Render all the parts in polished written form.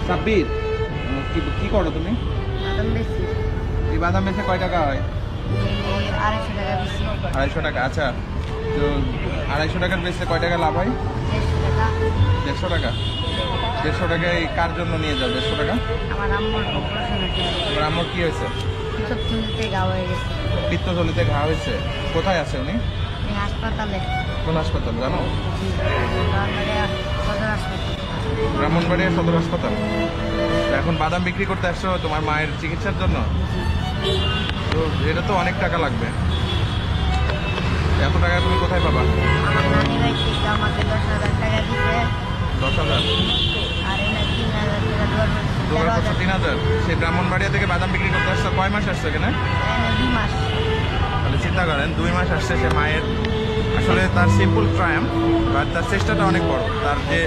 সাব্বির, কি করো তুমি? এই বাদাম বেচে কয় টাকা হয়? 250 টাকা। আচ্ছা, তো 250 টাকার বেচলে কয় টাকা লাভ হয়? 150 টাকা। 150 টাকায় কার জন্য নিয়ে যাও 150 টাকা? আমার আম্মুর কি হয়েছে? পিত্তথলিতে ঘা হয়েছে। কোথায় আছে উনি? হাসপাতালে। কোন হাসপাতাল জানো? ব্রাহ্মণবাড়িয়া সদর হাসপাতাল। এখন বাদাম বিক্রি করতে আসছো তোমার মায়ের চিকিৎসার জন্য? তো এটা তো অনেক টাকা লাগবে। এত টাকা তুমি কোথায় পাবা? 10,000। 3,000। সেই ব্রাহ্মণবাড়িয়া থেকে বাদাম বিক্রি করতে আসছো। কয় মাস আসছে এখানে? 2 মাস। তাহলে চিন্তা করেন 2 মাস আসছে সে মায়ের। আসলে তার সিম্পল ট্রায়াম, বাট তার চেষ্টাটা অনেক বড়। তার যে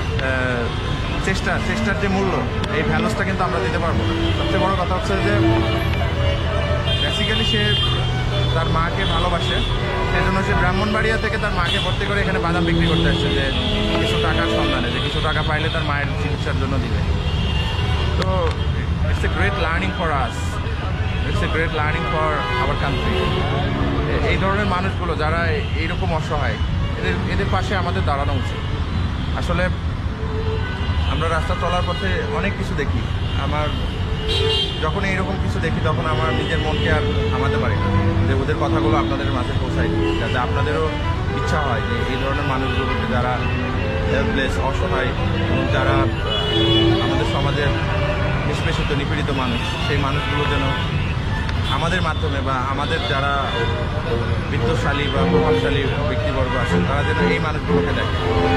চেষ্টার যে মূল্য, এই ভ্যালুসটা কিন্তু আমরা দিতে পারবো না। সবচেয়ে বড় কথা হচ্ছে যে বেসিক্যালি সে তার মাকে ভালোবাসে, সেজন্য সে ব্রাহ্মণবাড়িয়া থেকে তার মাকে ভর্তি করে এখানে বাদাম বিক্রি করতে আসছে, যে কিছু টাকার সন্ধানে, যে কিছু টাকা পাইলে তার মায়ের চিকিৎসার জন্য দিবে। তো it's a great learning for us, it's a great learning for our country. এই ধরনের মানুষগুলো যারা এইরকম অসহায়, এদের পাশে আমাদের দাঁড়ানো উচিত। আসলে আমরা রাস্তা চলার পথে অনেক কিছু দেখি। আমার যখন এইরকম কিছু দেখি তখন আমার নিজের মনকে আর থামাতে পারি না, যে ওদের কথাগুলো আপনাদের মাঝে পৌঁছাই, যাতে আপনাদেরও ইচ্ছা হয় যে এই ধরনের মানুষগুলোকে, যারা হেল্পলেস, অসহায় এবং যারা আমাদের সমাজের নিষ্পেষিত নিপীড়িত মানুষ, সেই মানুষগুলো যেন আমাদের মাধ্যমে বা আমাদের যারা বিত্তশালী বা প্রভাবশালী ব্যক্তিবর্গ আছেন তারা যেন এই মানুষগুলোকে দেখে।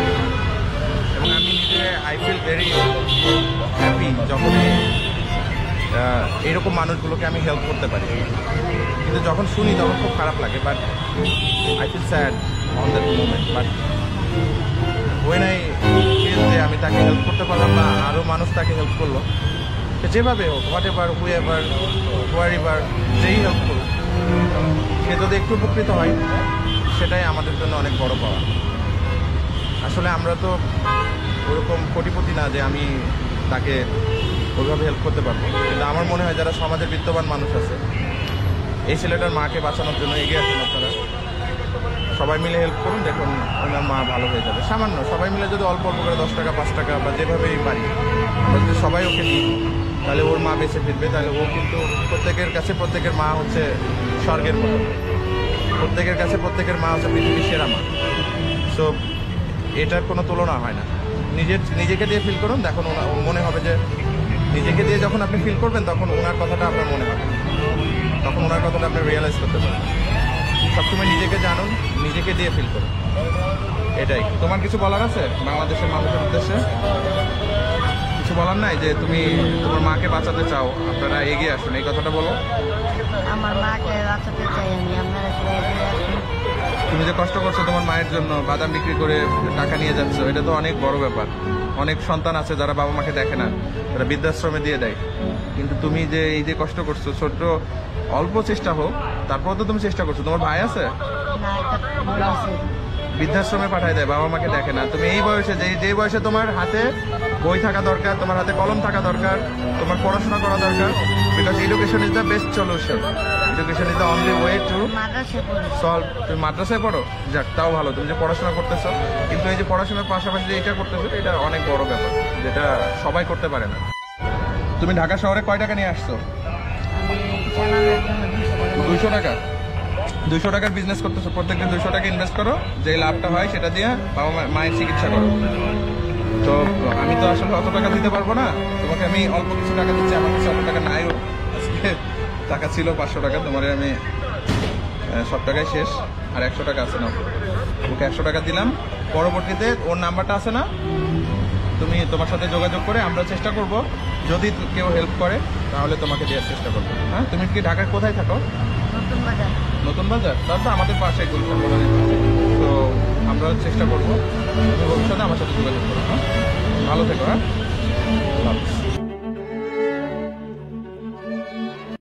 এবং আমি নিজে আই ফিল ভেরি হ্যাপি যখন এইরকম মানুষগুলোকে আমি হেল্প করতে পারি। কিন্তু যখন শুনি তখন খুব খারাপ লাগে, but I feel sad on that moment. But when I feel যে আমি তাকে হেল্প করতে পারলাম না, আরও মানুষ তাকে হেল্প করলো, যেভাবে হোক, হোয়াট এভার, হোয়ার এভার, যেই হেল্প করুক, সে যদি একটু উপকৃত হয় সেটাই আমাদের জন্য অনেক বড় পাওয়া। আসলে আমরা তো ওরকম কোটিপতি না যে আমি তাকে ওইভাবে হেল্প করতে পারবো, কিন্তু আমার মনে হয় যারা সমাজের বিত্তবান মানুষ আছে, এই ছেলেটার মাকে বাঁচানোর জন্য এগিয়ে আসুন আপনারা। সবাই মিলে হেল্প করুন, দেখুন ওনার মা ভালো হয়ে যাবে। সামান্য সবাই মিলে যদি অল্প অল্প করে 10 টাকা, 5 টাকা বা যেভাবেই পারি আমরা যদি সবাই ওকে দিই, তাহলে ওর মা বেঁচে ফিরবে। তাহলে ও কিন্তু প্রত্যেকের কাছে প্রত্যেকের মা হচ্ছে স্বর্গের মতো, প্রত্যেকের কাছে প্রত্যেকের মা হচ্ছে পৃথিবীর সেরা মা। সো এটার কোনো তুলনা হয় না। নিজেকে দিয়ে ফিল করুন, দেখুন মনে হবে যে নিজেকে দিয়ে যখন আপনি ফিল করবেন তখন ওনার কথাটা আপনার মনে হবে, তখন ওনার কথাটা আপনি রিয়েলাইজ করতে পারবেন। সবসময় নিজেকে জানুন, নিজেকে দিয়ে ফিল করুন, এটাই। তোমার কিছু বলার আছে বাংলাদেশের মানুষের উদ্দেশ্যে? কিছু বলার নাই যে তুমি তোমার মাকে বাঁচাতে চাও, আপনারা এগিয়ে আসুন, এই কথাটা বলো। আমার মাকে বাঁচাতে চাই আমি, আপনারা সবাই এগিয়ে আসুন। তুমি যে কষ্ট করছো তোমার মায়ের জন্য, বাদাম বিক্রি করে টাকা নিয়ে যাচ্ছ, এটা তো অনেক বড় ব্যাপার। অনেক সন্তান আছে যারা বাবা মাকে দেখে না, তারা বৃদ্ধাশ্রমে দিয়ে দেয়। কিন্তু তুমি যে এই যে কষ্ট করছো, ছোট্ট অল্প চেষ্টা হোক, তারপর তো তুমি চেষ্টা করছো। তোমার ভাই আছে? না, এটা ভুল আছে। বৃদ্ধাশ্রমে পাঠায় দেয়, বাবা মাকে দেখে না। তুমি এই বয়সে, যে বয়সে তোমার হাতে বই থাকা দরকার, তোমার হাতে কলম থাকা দরকার, তোমার পড়াশোনা করা দরকার, because education is the best solution. Education is the only way to solve. তুমি মাদ্রাসায় পড়ো, যাক তাও ভালো, তুমি যে পড়াশোনা করতেছো। কিন্তু এই যে পড়াশোনার পাশাপাশি যে এটা করতেছো, এটা অনেক বড় ব্যাপার, যেটা সবাই করতে পারে না। তুমি ঢাকা শহরে কয় টাকা নিয়ে আসছো? 200 টাকা। 200 টাকার বিজনেস করতেছো, প্রত্যেকদিন 200 টাকা ইনভেস্ট করো, যে লাভটা হয় সেটা দিয়ে বাবা মায়ের চিকিৎসা করো। তো আমি তো আসলে অত টাকা দিতে পারবো না তোমাকে, আমি অল্প কিছু টাকা দিচ্ছি। আমার কাছে অত টাকা নাই, আজকে টাকা ছিল 500 টাকা, তোমার আমি সব টাকাই শেষ, আর 100 টাকা আছে না, ওকে 100 টাকা দিলাম। পরবর্তীতে ওর নাম্বারটা আছে না, তুমি তোমার সাথে যোগাযোগ করে আমরা চেষ্টা করব, যদি কেউ হেল্প করে তাহলে তোমাকে দেওয়ার চেষ্টা করবো। হ্যাঁ, তুমি কি ঢাকার কোথায় থাকো? নতুন বাজার। তাহলে তো আমাদের পাশে গুলশান বাজারের পাশে। তো আমরা চেষ্টা করবো, তুমি ভবিষ্যতে আমার সাথে যোগাযোগ করো। হ্যাঁ, ভালো থেকো। হ্যাঁ,